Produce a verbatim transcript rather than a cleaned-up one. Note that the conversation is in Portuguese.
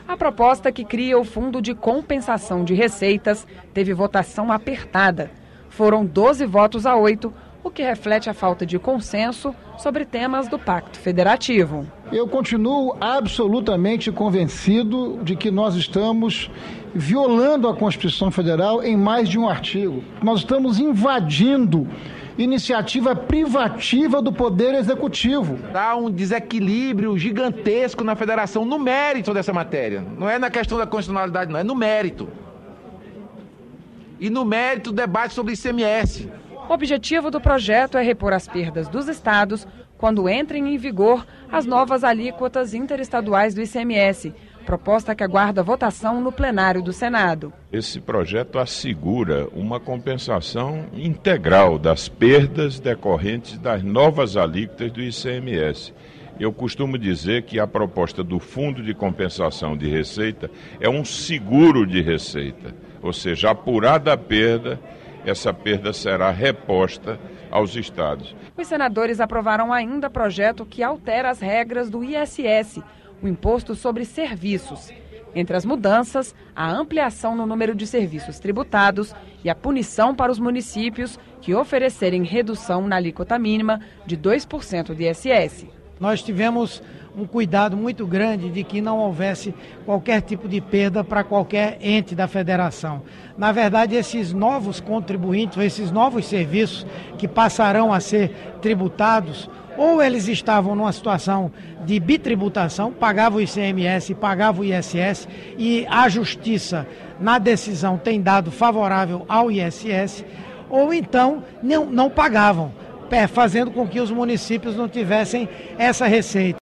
A proposta que cria o Fundo de Compensação de Receitas teve votação apertada. Foram doze votos a oito, o que reflete a falta de consenso sobre temas do Pacto Federativo. Eu continuo absolutamente convencido de que nós estamos violando a Constituição Federal em mais de um artigo. Nós estamos invadindo iniciativa privativa do Poder Executivo. Há um desequilíbrio gigantesco na federação no mérito dessa matéria. Não é na questão da constitucionalidade, não, é no mérito. E no mérito, o debate sobre I C M S. O objetivo do projeto é repor as perdas dos estados quando entrem em vigor as novas alíquotas interestaduais do I C M S, proposta que aguarda votação no plenário do Senado. Esse projeto assegura uma compensação integral das perdas decorrentes das novas alíquotas do I C M S. Eu costumo dizer que a proposta do Fundo de Compensação de Receita é um seguro de receita, ou seja, apurada a perda, essa perda será reposta aos estados. Os senadores aprovaram ainda projeto que altera as regras do I S S, o Imposto sobre Serviços. Entre as mudanças, a ampliação no número de serviços tributados e a punição para os municípios que oferecerem redução na alíquota mínima de dois por cento do I S S. Nós tivemos um cuidado muito grande de que não houvesse qualquer tipo de perda para qualquer ente da federação. Na verdade, esses novos contribuintes, esses novos serviços que passarão a ser tributados, ou eles estavam numa situação de bitributação, pagavam o I C M S e pagavam o I S S, e a Justiça, na decisão, tem dado favorável ao I S S, ou então não, não pagavam, fazendo com que os municípios não tivessem essa receita.